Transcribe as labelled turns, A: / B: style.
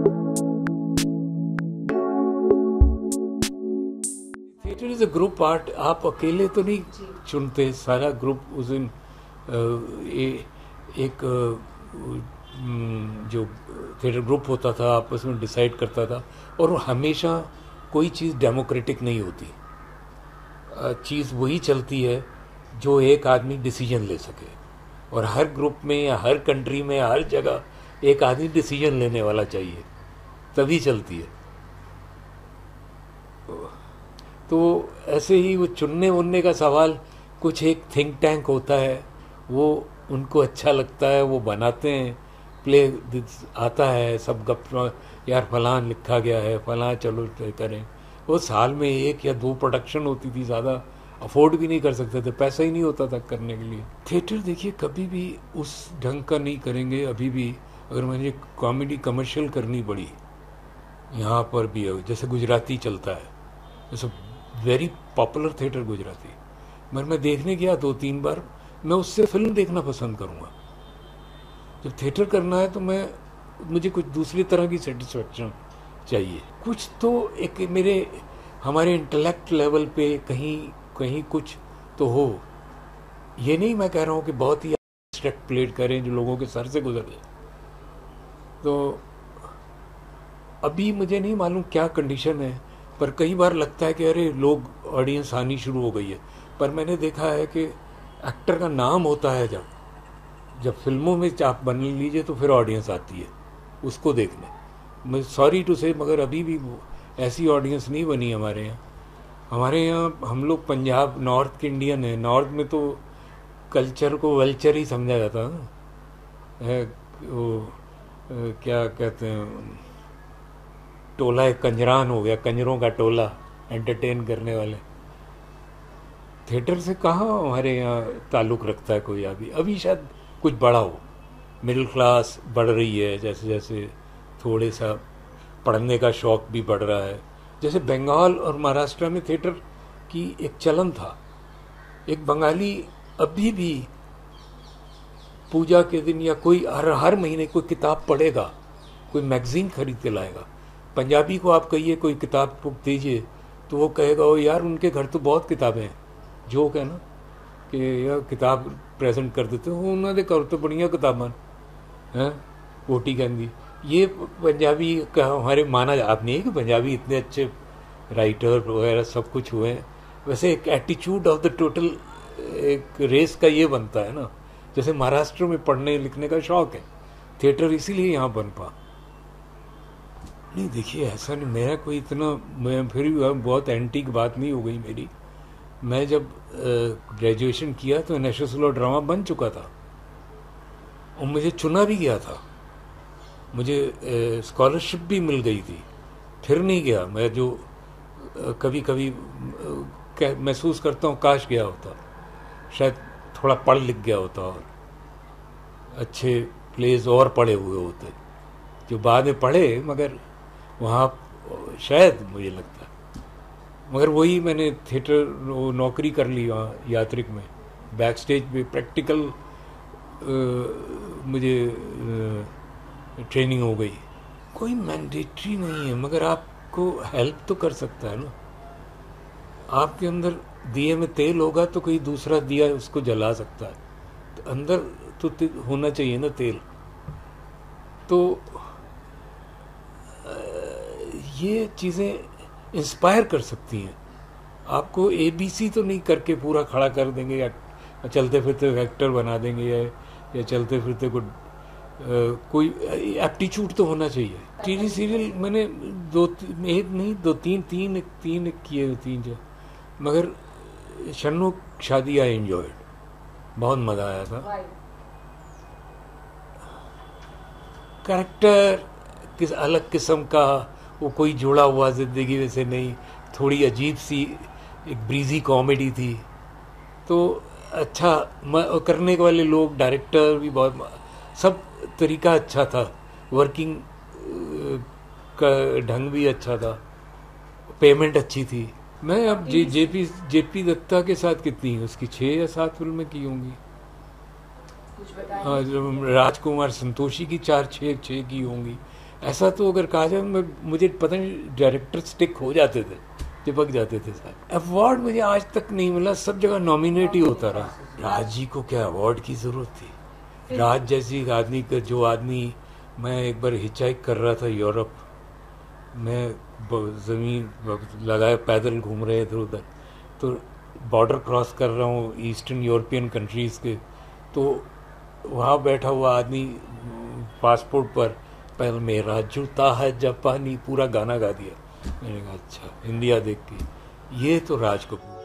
A: Theatre is a group art. आप अकेले तो नहीं चुनते, सारा ग्रुप उस दिन एक जो थिएटर ग्रुप होता था आपस में डिसाइड करता था. और हमेशा कोई चीज़ डेमोक्रेटिक नहीं होती. चीज़ वही चलती है जो एक आदमी डिसीजन ले सके. और हर ग्रुप में या हर कंट्री में हर जगह एक आदमी डिसीजन लेने वाला चाहिए, तभी चलती है. तो ऐसे ही वो चुनने उनने का सवाल, कुछ एक थिंक टैंक होता है, वो उनको अच्छा लगता है, वो बनाते हैं, प्ले आता है, सब गप यार फलां लिखा गया है, फलां चलो करें. वो साल में 1 या 2 प्रोडक्शन होती थी, ज़्यादा अफोर्ड भी नहीं कर सकते थे, पैसा ही नहीं होता था करने के लिए. थिएटर देखिए कभी भी उस ढंग का नहीं करेंगे. अभी भी अगर मुझे कॉमेडी कमर्शियल करनी पड़ी यहाँ पर भी है, जैसे गुजराती चलता है, जैसे वेरी पॉपुलर थिएटर गुजराती, मगर मैं देखने गया 2-3 बार, मैं उससे फिल्म देखना पसंद करूँगा. जब थिएटर करना है तो मुझे कुछ दूसरी तरह की सेटिस्फेक्शन चाहिए. कुछ तो एक हमारे इंटेलेक्ट लेवल पे कहीं कुछ तो हो. ये नहीं मैं कह रहा हूँ कि बहुत ही एब्स्ट्रैक्ट प्ले करें जो लोगों के सर से गुजर जाए. तो अभी मुझे नहीं मालूम क्या कंडीशन है, पर कई बार लगता है कि अरे लोग ऑडियंस आनी शुरू हो गई है. पर मैंने देखा है कि एक्टर का नाम होता है जब फिल्मों में आप बन लीजिए तो फिर ऑडियंस आती है उसको देखने. मैं सॉरी टू से, मगर अभी भी ऐसी ऑडियंस नहीं बनी हमारे यहाँ. हमारे यहाँ हम लोग पंजाब नॉर्थ के इंडियन है. नॉर्थ में तो कल्चर को वल्चर ही समझा जाता है. वो क्या कहते हैं, टोला एक कंजरान हो गया, कंजरों का टोला एंटरटेन करने वाले. थिएटर से कहाँ हमारे यहाँ ताल्लुक़ रखता है कोई. अभी शायद कुछ बड़ा हो, मिडिल क्लास बढ़ रही है, जैसे जैसे थोड़े सा पढ़ने का शौक़ भी बढ़ रहा है. जैसे बंगाल और महाराष्ट्र में थिएटर की एक चलन था. एक बंगाली अभी भी पूजा के दिन या कोई हर महीने कोई किताब पढ़ेगा, कोई मैगजीन खरीद के लाएगा. पंजाबी को आप कहिए कोई किताब दीजिए तो वो कहेगा ओ यार उनके घर तो बहुत किताबें हैं. जोक है ना कि यह किताब प्रेजेंट कर देते हो, उन्होंने घर तो बढ़िया किताबां हैं, कोटी कहती. ये पंजाबी का हमारे माना आप नहीं है कि पंजाबी इतने अच्छे राइटर वगैरह सब कुछ हुए हैं. वैसे एक एटीट्यूड ऑफ द टोटल एक रेस का ये बनता है ना. जैसे महाराष्ट्र में पढ़ने लिखने का शौक है, थिएटर इसीलिए यहाँ बन पा. नहीं देखिए ऐसा नहीं, मेरा कोई इतना, मैं फिर भी बहुत एंटीक बात नहीं हो गई मेरी. मैं जब ग्रेजुएशन किया तो नेशनल स्कूल ऑफ ड्रामा बन चुका था और मुझे चुना भी गया था. मुझे स्कॉलरशिप भी मिल गई थी. फिर नहीं गया मैं, जो कभी कभी महसूस करता हूँ काश गया होता, शायद थोड़ा पढ़ लिख गया होता और अच्छे प्लेस और पढ़े हुए होते जो बाद में पढ़े, मगर वहाँ शायद मुझे लगता है. मगर वही मैंने थिएटर नौकरी कर ली वहाँ यात्रिक में, बैक स्टेज पे प्रैक्टिकल मुझे ट्रेनिंग हो गई. कोई मैंडेटरी नहीं है, मगर आपको हेल्प तो कर सकता है ना. आपके अंदर दिए में तेल होगा तो कोई दूसरा दिया उसको जला सकता है. तो अंदर तो होना चाहिए ना तेल. तो ये चीज़ें इंस्पायर कर सकती हैं आपको. ABC तो नहीं करके पूरा खड़ा कर देंगे या चलते फिरते एक्टर बना देंगे या चलते फिरते कोई एप्टीट्यूड तो होना चाहिए. टीवी सीरियल मैंने एक नहीं दो तीन किए, 3 जो, मगर शन्नो शादी आई एंजॉयड, बहुत मज़ा आया था. कैरेक्टर किस अलग किस्म का, वो कोई जुड़ा हुआ ज़िंदगी वैसे नहीं, थोड़ी अजीब सी एक ब्रीजी कॉमेडी थी. तो अच्छा करने वाले लोग, डायरेक्टर भी बहुत, सब तरीका अच्छा था, वर्किंग का ढंग भी अच्छा था, पेमेंट अच्छी थी. मैं अब जेपी दत्ता के साथ कितनी, उसकी 6 या 7 फिल्में की होंगी. हाँ, राजकुमार संतोषी की 4-6 की होंगी. ऐसा तो अगर कहा जाए, मुझे पता नहीं, डायरेक्टर स्टिक हो जाते थे, चिपक जाते थे सारे। अवार्ड मुझे आज तक नहीं मिला, सब जगह नॉमिनेट ही होता रहा। राज जी को क्या अवार्ड की जरूरत थी? राज जैसी आदमी का, जो आदमी, मैं एक बार हिचहाइक कर रहा था यूरोप में, जमीन लगाए पैदल घूम रहे इधर उधर, तो बॉर्डर क्रॉस कर रहा हूँ ईस्टर्न यूरोपियन कंट्रीज के, तो वहाँ बैठा हुआ आदमी पासपोर्ट पर पहले मेरा जूता है जापानी पूरा गाना गा दिया। मैंने कहा अच्छा, इंडिया देख के ये तो राज कपूर।